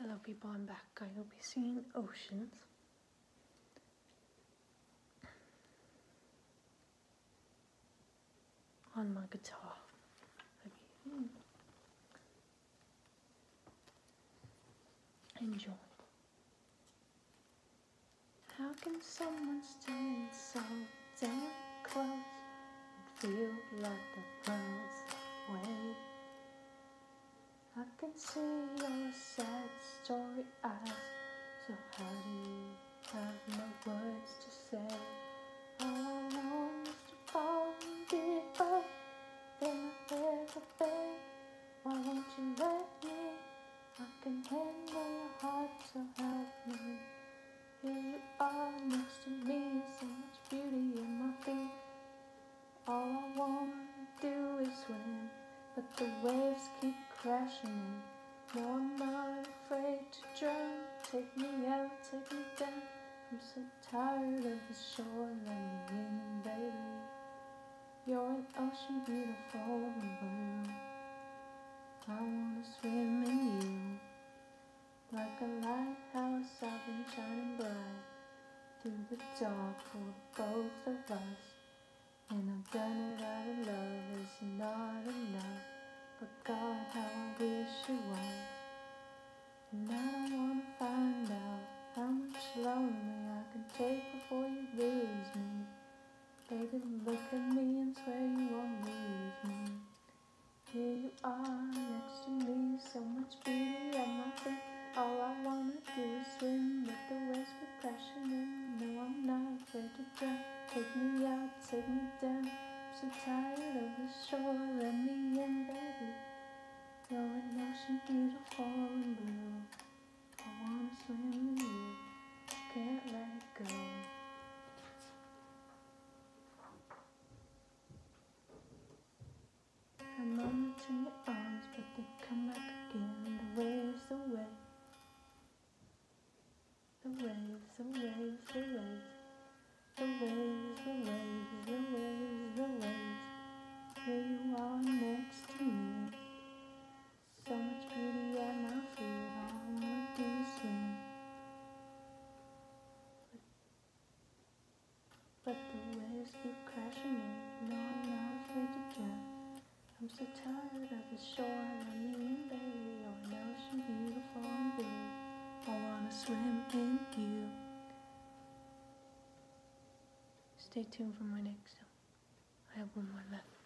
Hello people, I'm back. I will be singing Oceans. On my guitar. Enjoy. How can someone stand so damn close and feel like the world's away? I can see your sad story eyes, so how do you have no words to say? All I want is to fall and give up, then I ever beg. Why won't you let me? I can handle your heart, so help me. Here you are next to me, so much beauty in my feet. All I wanna do is swim, but the waves keep crashing in. No, I'm not afraid to drown. Take me out, take me down. I'm so tired of the shore, let me in, baby. You're an ocean beautiful and blue. I wanna swim in you. Like a lighthouse, I've been shining bright through the dark for both of us. And I've done it out of love, it's not enough. But God, how I wish it was. And I don't wanna find out how much lonely I can take before you lose me. Baby, look at me and swear you won't lose me. Here you are next to me, so much beauty at my feet. All I wanna do is swim, but the waves keep crashing in. No, I'm not afraid to drown. Take me out, take me down. I'm so tired of the shore, let me in, baby. You're an ocean beautiful and blue. I wanna swim with you, can't let it go. A moment in your arms, but they come back again. The waves, the waves. The waves, the waves, the waves. The waves, the waves, the waves, the waves. Here you are next to me. So much beauty at my feet. All I wanna do is swim. But the waves keep crashing in. No, I'm not afraid to drown. I'm so tired of the shore. Let me in, baby. You're an ocean beautiful and blue. I wanna swim in you. Stay tuned for my next song. I have one more left.